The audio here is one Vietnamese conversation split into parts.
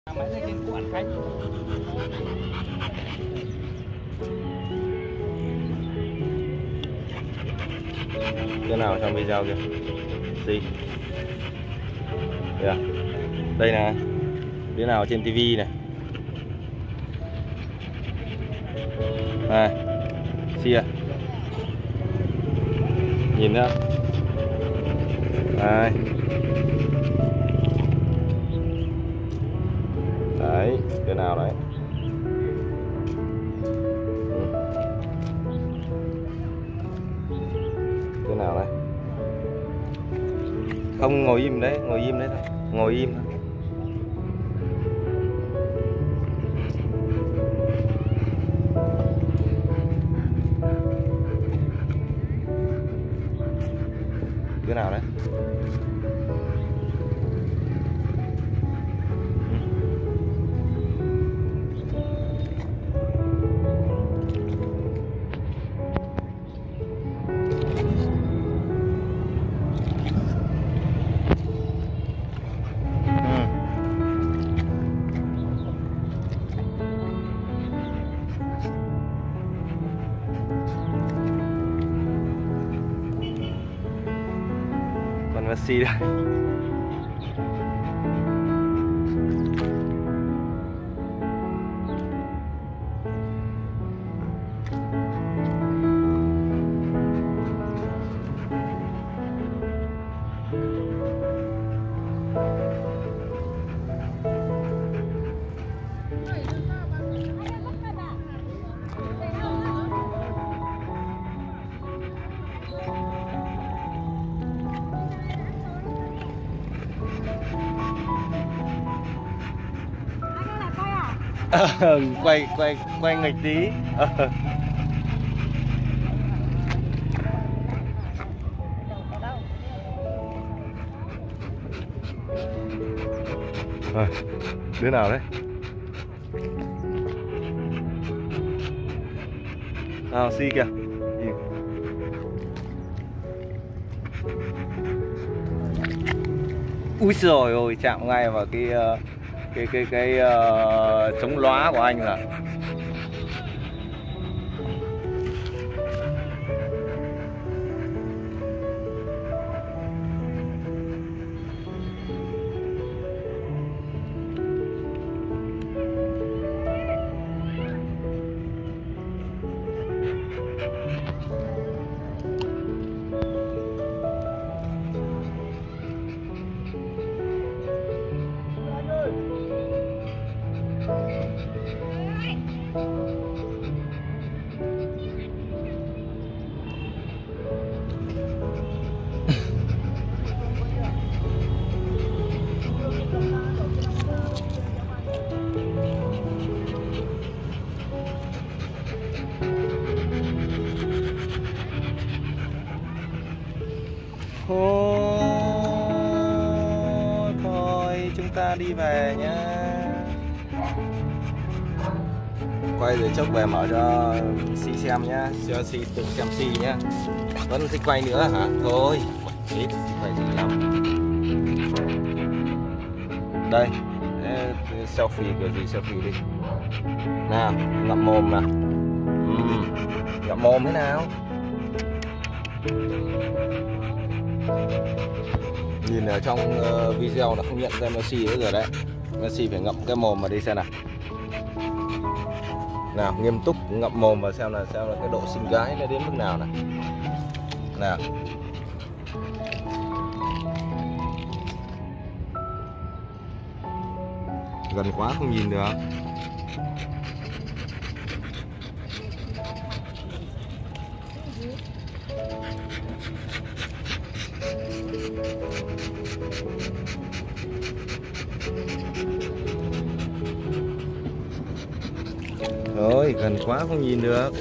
Máy lên trên của anh khách. Đứa nào trong video kìa gì yeah. Đây nè, đứa nào trên tivi này này, xìa nhìn nữa này. Đấy, cái nào đấy. Cái nào đấy. Không, ngồi im đấy, ngồi im đấy thôi. Ngồi im thôi. Cái nào đấy. Con Messi đây. Quay nghịch tí. Đứa nào đấy? Nào, Si kìa. Úi giời ơi, chạm ngay vào cái chống lóa của anh là. Thôi chúng ta đi về nhá. Quay rồi chốc về mở cho Si xem nhá, cho Si tự xem Si nhá. Vẫn thích quay nữa hả? Thôi ít phải gì lắm. Đây, selfie kiểu gì selfie đi. Nào, ngậm mồm nào. Ngậm mồm thế nào? Nhìn ở trong video là không nhận ra Messi nữa rồi đấy. Messi phải ngậm cái mồm mà đi xem nào. Nào, nghiêm túc ngậm mồm và xem là cái độ xinh gái nó đến mức nào này. Nào. Gần quá không nhìn được. Rồi, gần quá không nhìn được.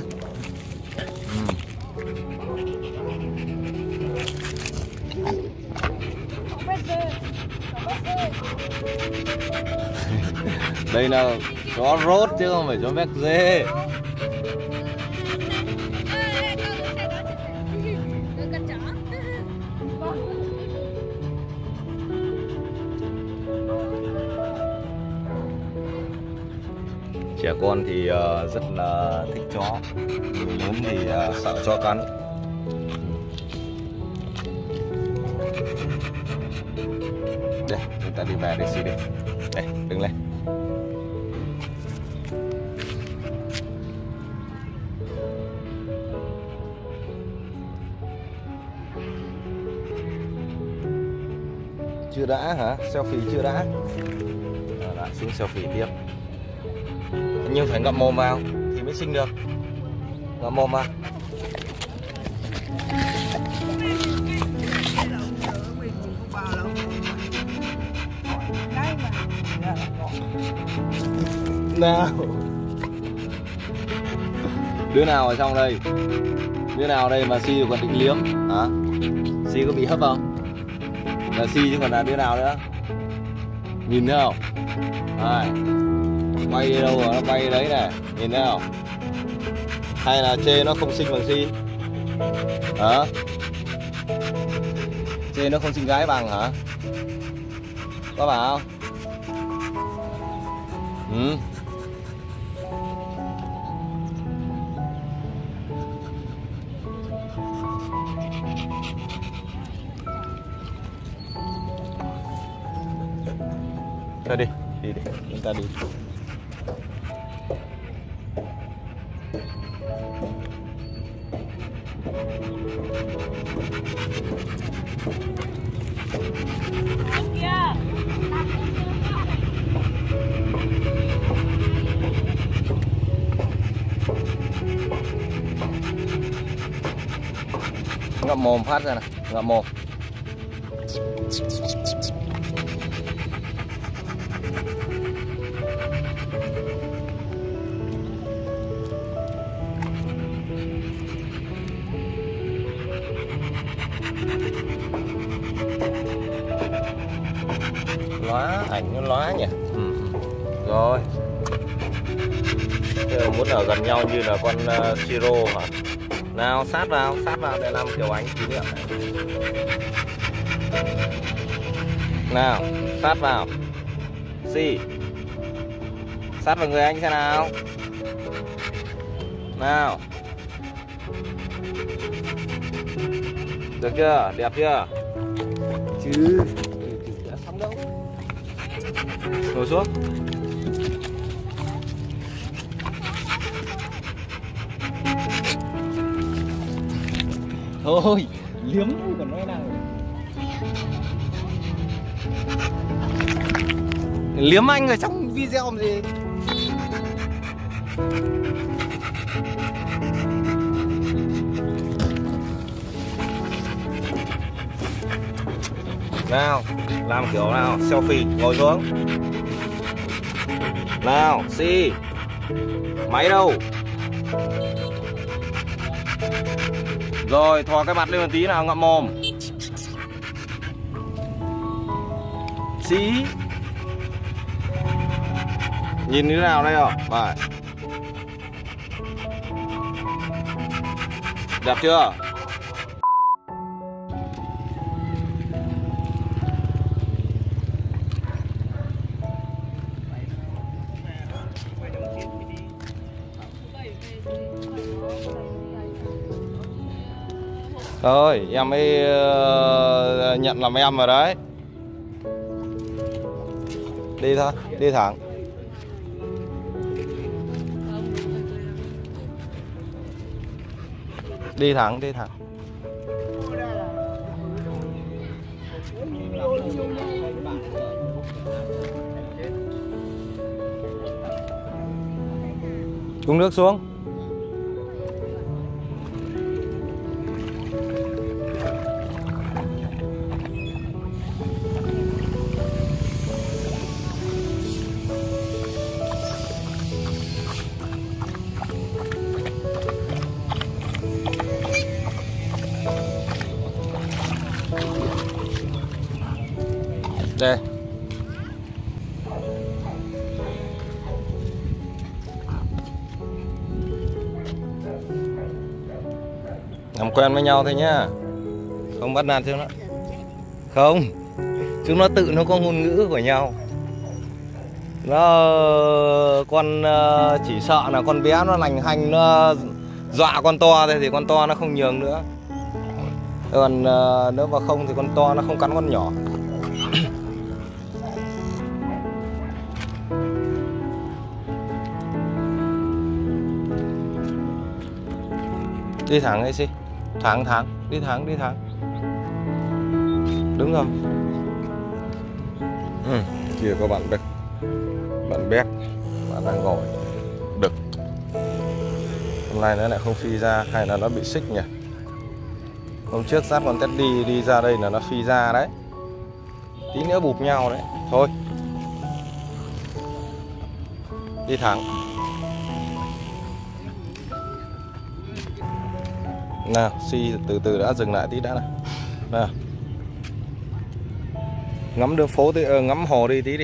Đây là chó rốt chứ không phải chó vét dê. Trẻ con thì rất là thích chó, người lớn thì sợ chó cắn. Đây, chúng ta đi về để xí đi. Đây, đứng lên. Chưa đã hả? Selfie chưa đã? Lại xuống selfie tiếp. Nhưng phải ngậm mồm vào thì mới sinh được. Ngậm mồm vào. Nào. Đứa nào ở trong đây? Đứa nào đây mà Si còn định liếm hả? Si có bị hấp không? Là Si chứ còn là đứa nào nữa? Nhìn thấy không? Đây. Quay đi đâu rồi? Nó quay đấy này. Nhìn thấy không? Hay là chê nó không xinh bằng Si? Hả? Chê nó không xinh gái bằng hả? Có bảo không? Ừ. Thôi đi, đi đi, chúng ta đi. Ngậm mồm phát ra này, ngậm mồm. Lóa, ảnh nó lóa nhỉ. Rồi. Thế muốn ở gần nhau như là con siro hả? Nào sát vào để làm kiểu ảnh kỷ niệm này. Nào, sát vào. Si. Sát vào người anh xem nào. Nào. Được chưa? Đẹp chưa? Chứ đã xong đâu. Ngồi xuống. Thôi, liếm còn nói nào. Liếm anh ở trong video làm gì? Nào, làm kiểu nào, selfie, ngồi xuống. Nào, Si. Máy đâu? Rồi, thò cái mặt lên một tí nào, ngậm mồm. Si. Nhìn như thế nào đây rồi? Rồi. Đẹp chưa? Thôi, em mới nhận làm em rồi đấy. Đi thôi, đi thẳng. Đi thẳng, đi thẳng. Uống nước xuống. Đây. Làm quen với nhau thôi nhá. Không bắt nạt chúng nó. Không. Chúng nó tự nó có ngôn ngữ của nhau. Con chỉ sợ là con bé nó lành hành, nó dọa con to thôi thì con to nó không nhường nữa. Còn nếu mà không thì con to nó không cắn con nhỏ. Đi thẳng ấy xí. Thẳng, đi thẳng. Đúng rồi. Kìa có bạn Béc. Bạn Béc. Bạn đang gọi đực. Hôm nay nó lại không phi ra, hay là nó bị xích nhỉ? Hôm trước dắt con Teddy đi ra đây là nó phi ra đấy. Tí nữa bụp nhau đấy. Thôi. Đi thẳng. Nào, Si từ đã dừng lại tí đã nào. Nào. Ngắm đường phố tí, ngắm hồ đi tí đi.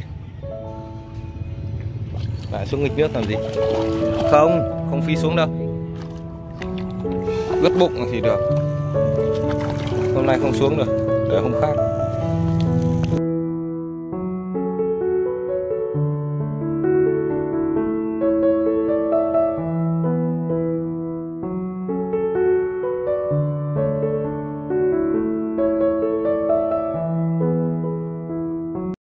Lại xuống nghịch nước làm gì? Không phi xuống đâu. Ướt bụng thì được. Hôm nay không xuống được, để hôm khác.